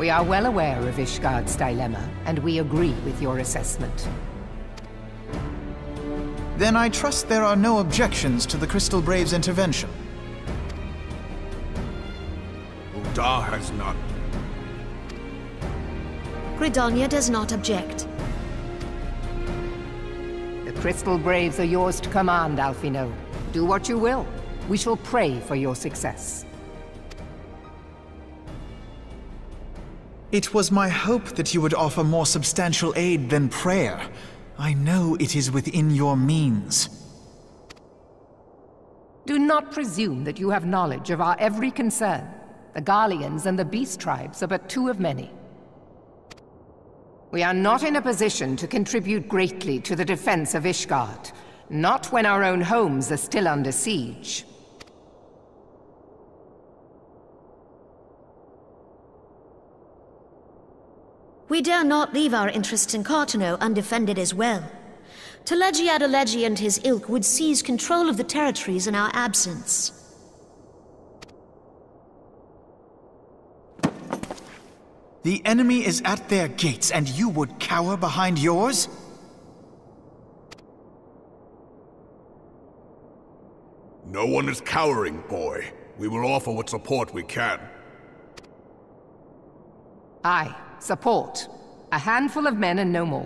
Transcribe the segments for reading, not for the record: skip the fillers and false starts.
We are well aware of Ishgard's dilemma, and we agree with your assessment. Then I trust there are no objections to the Crystal Brave's intervention. Uldar has none. Gridania does not object. The Crystal Braves are yours to command, Alphino. Do what you will. We shall pray for your success. It was my hope that you would offer more substantial aid than prayer. I know it is within your means. Do not presume that you have knowledge of our every concern. The Garleans and the Beast Tribes are but two of many. We are not in a position to contribute greatly to the defense of Ishgard, not when our own homes are still under siege. We dare not leave our interests in Cartano undefended as well. Telegi Adalegi and his ilk would seize control of the territories in our absence. The enemy is at their gates, and you would cower behind yours? No one is cowering, boy. We will offer what support we can. Aye, support. A handful of men and no more.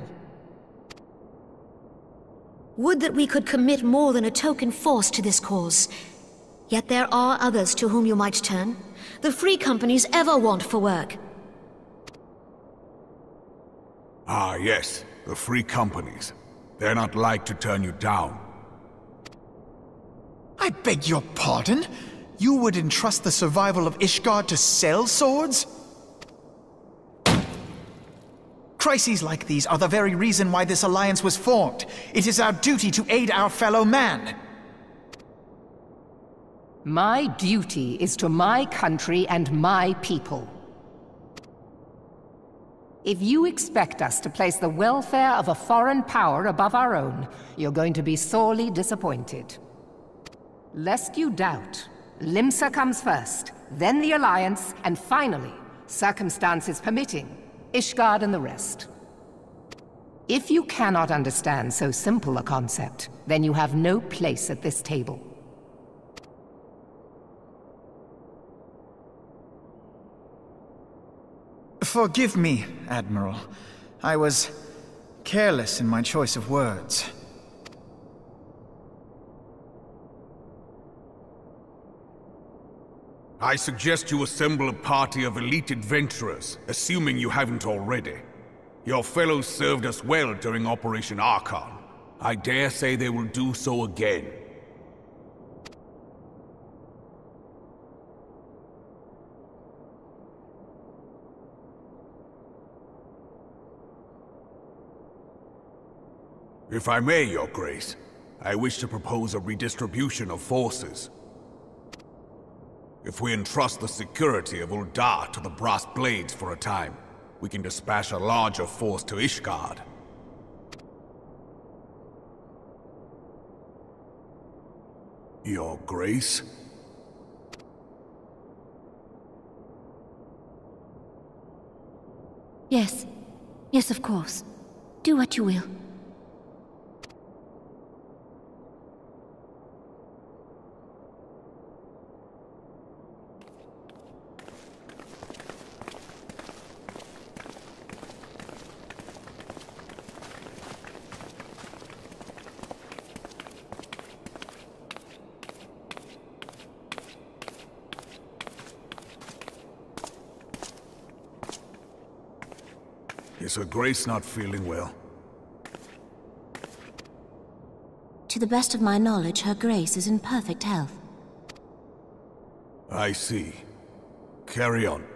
Would that we could commit more than a token force to this cause. Yet there are others to whom you might turn. The free companies ever want for work. Ah, yes. The free companies. They're not like to turn you down. I beg your pardon? You would entrust the survival of Ishgard to sell swords? Crises like these are the very reason why this alliance was formed. It is our duty to aid our fellow man. My duty is to my country and my people. If you expect us to place the welfare of a foreign power above our own, you're going to be sorely disappointed. Lest you doubt, Limsa comes first, then the Alliance, and finally, circumstances permitting, Ishgard and the rest. If you cannot understand so simple a concept, then you have no place at this table. Forgive me, Admiral. I was careless in my choice of words. I suggest you assemble a party of elite adventurers, assuming you haven't already. Your fellows served us well during Operation Archon. I dare say they will do so again. If I may, Your Grace, I wish to propose a redistribution of forces. If we entrust the security of Uldar to the Brass Blades for a time, we can dispatch a larger force to Ishgard. Your Grace? Yes. Yes, of course. Do what you will. Is Her Grace not feeling well? To the best of my knowledge, Her Grace is in perfect health. I see. Carry on.